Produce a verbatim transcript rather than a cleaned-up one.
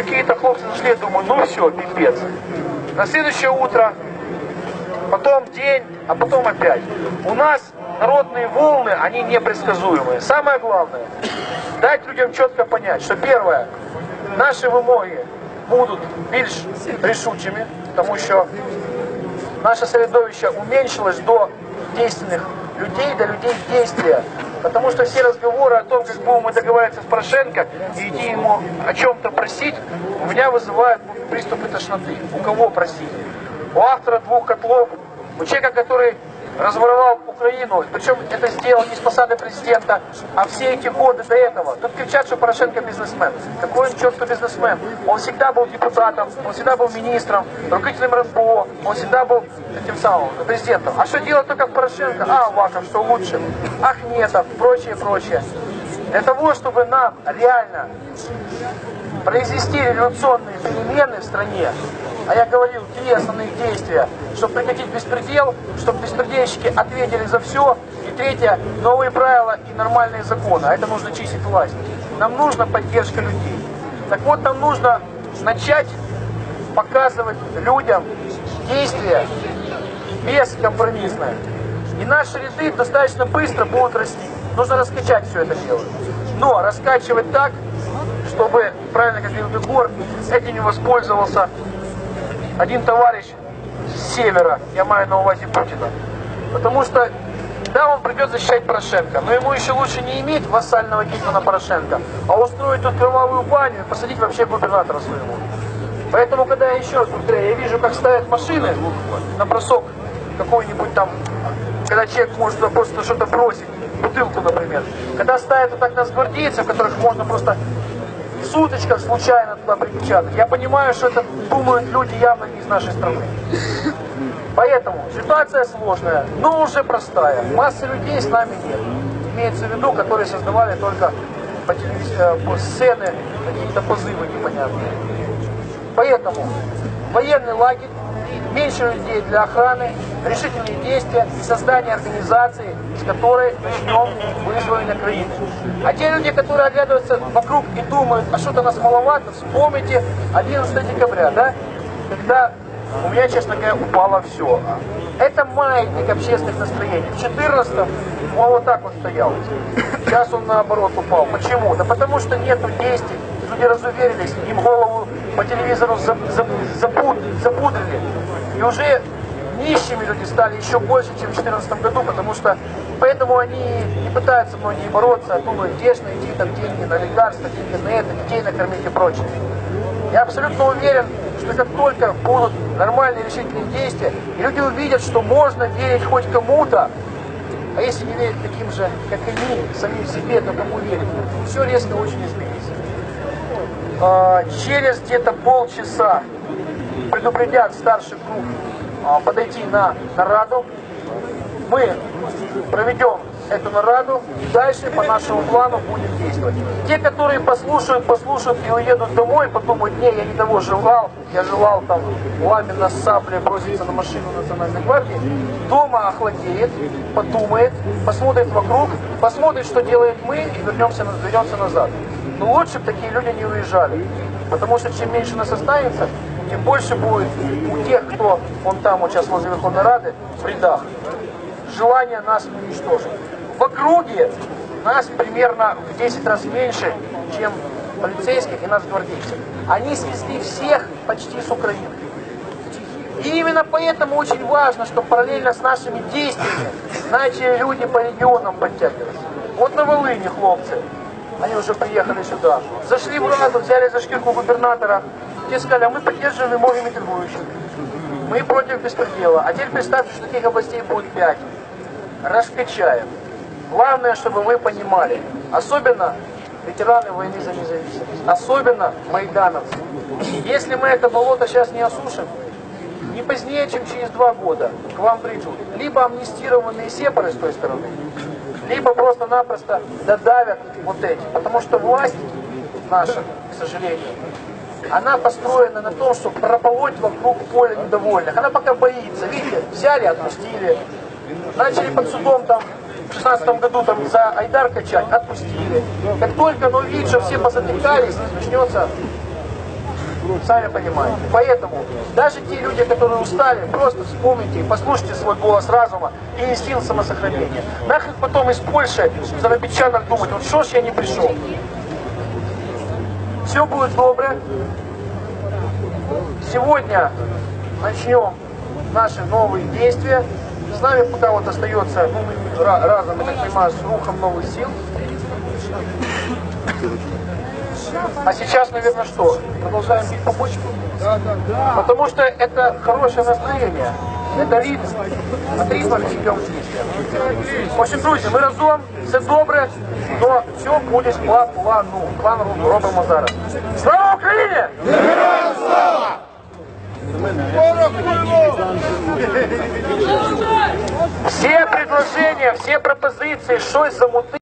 какие-то хлопцы нашли, я думаю, ну все, пипец. На следующее утро, потом день, а потом опять. У нас народные волны, они непредсказуемые. Самое главное, дать людям четко понять, что первое, наши вимоги будуть більш рішучими, тому що наше середовище уменьшилось до действенных людей, до людей действия. Потому что все разговоры о том, как будем мы договариваться с Порошенко и идти ему о чем-то просить, у меня вызывают приступы тошноты. У кого просить? У автора двух котлов, у человека, который разворовал Украину, причем это сделал не с посады президента, а все эти годы до этого. Тут кричат, что Порошенко бизнесмен. Какой он черту бизнесмен? Он всегда был депутатом, он всегда был министром, руководителем РНБО, он всегда был этим самым президентом. А что делать только Порошенко? А, Аваков, что лучше? Ахметов, прочее, прочее. Для того, чтобы нам реально произвести революционные перемены в стране, а я говорил, три основных действия, чтобы прекратить беспредел, чтобы беспредельщики ответили за все, и третье, новые правила и нормальные законы, а это нужно чистить власть. Нам нужна поддержка людей. Так вот, нам нужно начать показывать людям действия бескомпромиссное. И наши ряды достаточно быстро будут расти. Нужно раскачать все это дело. Но раскачивать так, чтобы, правильно как говорил Егор, этим не воспользовался один товарищ с севера, я маю на увазі Путина. Потому что, да, он придет защищать Порошенко, но ему еще лучше не иметь вассального гетмана Порошенко, а устроить тут кровавую баню и посадить вообще губернатора своего. Поэтому, когда я еще раз повторяю, я вижу, как ставят машины на бросок какой-нибудь там, когда человек может просто что-то бросить, бутылку, например. Когда ставят вот так нас гвардейцев, которых можно просто в суточках случайно туда припечатать, я понимаю, что это думают люди явно не из нашей страны. Поэтому ситуация сложная, но уже простая. Массы людей с нами нет. Имеется в виду, которые создавали только по телевизору, по сцены какие-то позывы непонятные. Поэтому военный лагерь, меньше людей для охраны, решительные действия и создание организации, с которой начнем вызволение Украины. А те люди, которые оглядываются вокруг и думают, а что-то нас маловато, вспомните одиннадцатое декабря, да? Когда у меня, честно говоря, упало все. Это маятник общественных настроений. В четырнадцатом он вот так вот стоял. Сейчас он наоборот упал. Почему? Да потому что нету действий. Люди разуверились, им голову по телевизору запудрили. И уже нищими люди стали еще больше, чем в две тысячи четырнадцатом году, потому что поэтому они не пытаются многие бороться, а думают, где же найти там деньги на лекарства, деньги на это, детей накормить и прочее. Я абсолютно уверен, что как только будут нормальные решительные действия, и люди увидят, что можно верить хоть кому-то, а если не верить таким же, как и они, самим себе, то кому верить, все резко очень изменится. Через где-то полчаса предупредят старший групп подойти на нараду. Мы проведем эту нараду и дальше по нашему плану будем действовать. Те, которые послушают, послушают и уедут домой, подумают, не, я не того желал, я желал там ламенно с саблей броситься на машину Национальной гвардии, дома охладеет, подумает, посмотрит вокруг, посмотрит, что делаем мы, и вернемся, вернемся назад. Но лучше бы такие люди не уезжали, потому что чем меньше нас останется, тем больше будет у тех, кто вон там вот сейчас возле Верховной Рады, в рядах, желание нас уничтожить. В округе нас примерно в десять раз меньше, чем полицейских и нацгвардейцев. Они свезли всех почти с Украины. И именно поэтому очень важно, что параллельно с нашими действиями начали люди по регионам подтягиваться. Вот на Волыни хлопцы, они уже приехали сюда, зашли в Раду, взяли за шкирку губернатора, те сказали, а мы поддерживаем вимоги митингующих. Мы против беспредела. А теперь представьте, что таких областей будет пять. Раскачаем. Главное, чтобы вы понимали, особенно ветераны войны за независимость, особенно майдановцы. Если мы это болото сейчас не осушим, не позднее, чем через два года к вам придут либо амнистированные сепары с той стороны, либо просто-напросто додавят вот эти. Потому что власть наша, к сожалению, она построена на том, чтобы прополоть вокруг поля недовольных. Она пока боится. Видите, взяли, отпустили. Начали под судом там в шестнадцатом году там за Айдар качать, отпустили. Как только оно увидит, что все позатыкались, начнется сами понимаете. Поэтому даже те люди, которые устали, просто вспомните и послушайте свой голос разума и инстинкт самосохранения. Нахрен потом из Польши в заробитчанах думать, вот что ж я не пришел. Все будет добре. Сегодня начнем наши новые действия. С нами пока вот остается, ну, мы разом, я так понимаю, с рухом новых сил. А сейчас, наверное, что? Продолжаем бить по почве? Да, да, да. Потому что это хорошее настроение. Это ритм. От ритма мы идем в действие. В общем, друзі, ми разом, все добре, но все буде по плану. План робимо зараз. Слава Україні! Героям слава! Все предложения, все пропозиции, щось замутити.